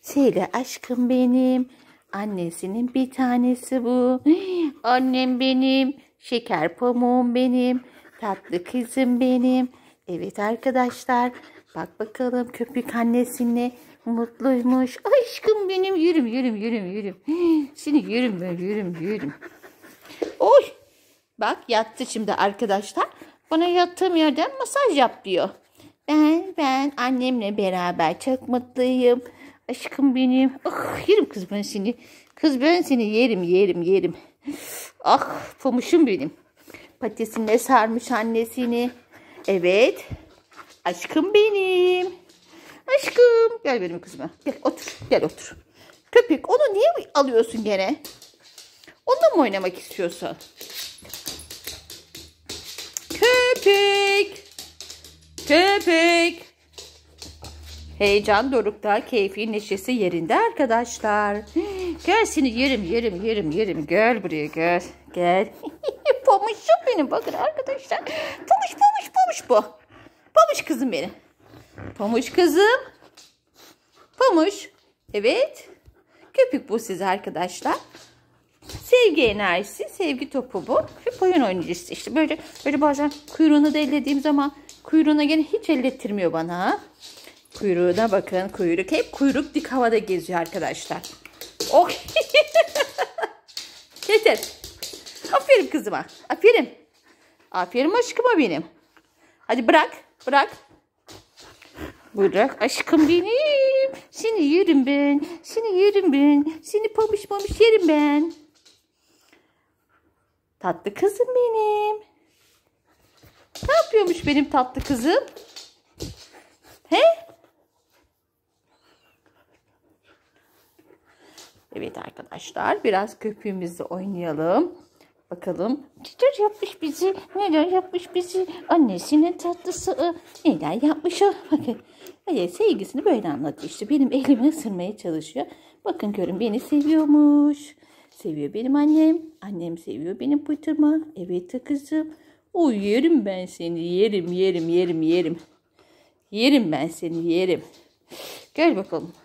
Söyle aşkım benim. Annesinin bir tanesi bu. Annem benim. Şeker pamuğum benim. Tatlı kızım benim. Evet arkadaşlar. Bak bakalım köpük annesine mutluymuş. Aşkım benim. Yürüm yürüm yürüm yürüm. Seni yürüm ben yürüm yürüm. Oy. Bak yattı şimdi arkadaşlar. Bana yattığım yerden masaj yap diyor. Ben annemle beraber çok mutluyum. Aşkım benim. Ah, yerim kız ben seni. Kız ben seni yerim yerim yerim. Ah pamuşum benim. Patisine sarmış annesini. Evet. Aşkım benim. Aşkım. Gel benim kızıma. Gel otur. Gel otur. Köpek onu niye alıyorsun gene? Onunla mı oynamak istiyorsun? Köpek. Köpek. Heyecan dorukta, keyfi neşesi yerinde arkadaşlar. Gel seni yerim yerim yerim yerim. Gel buraya gel. Gel. Pamuşum benim bakın arkadaşlar. Pamuş pamuş pamuş bu. Pamuş kızım benim. Pamuş kızım. Pamuş. Evet. Köpük bu size arkadaşlar. Sevgi enerjisi, sevgi topu bu. Hep oyun oyuncusu işte. Böyle bazen kuyruğunu da ellediğim zaman kuyruğuna gene hiç ellettirmiyor bana. Kuyruğuna bakın. Kuyruk. Hep kuyruk dik havada geziyor arkadaşlar. Oh. Yeter. Aferin kızıma. Aferin. Aferin aşkıma benim. Hadi bırak. Bırak. Bırak aşkım benim. Seni yerim ben. Seni yerim ben. Seni pamuş pamuş yerim ben. Tatlı kızım benim. Ne yapıyormuş benim tatlı kızım? He? Evet arkadaşlar biraz köpüğümüzle oynayalım. Bakalım neler yapmış bizi, neler yapmış bizi. Annesinin tatlısı neler yapmış o. Bakın sevgisini böyle anlatıyor işte. Benim elimi ısırmaya çalışıyor. Bakın görün beni seviyormuş. Seviyor benim annem. Annem seviyor benim pıtırma. Evet kızım. O yerim ben seni yerim yerim yerim yerim. Yerim ben seni yerim. Gel bakalım.